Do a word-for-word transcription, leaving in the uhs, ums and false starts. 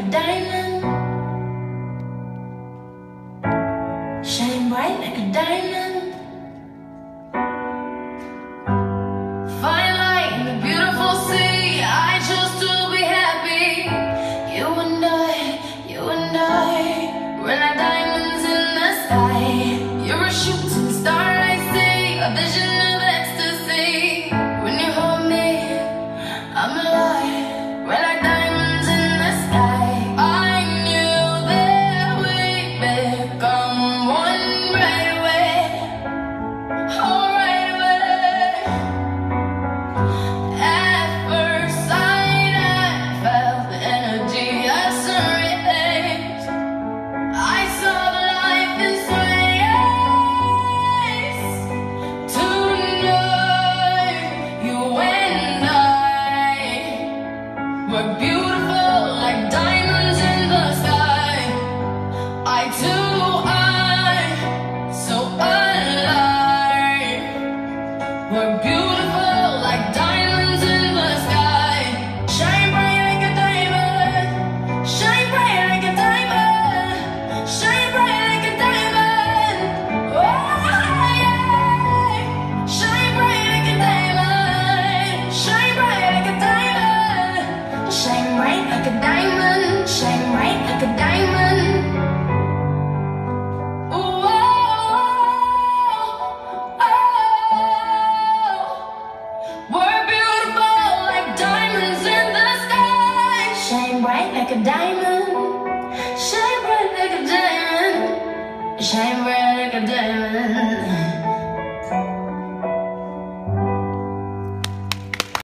diamond, shine bright like a diamond. Fine light in the beautiful sea, I chose to be happy. You and I, you and I, we're like diamonds in the sky. You're a shooting star, I see, a vision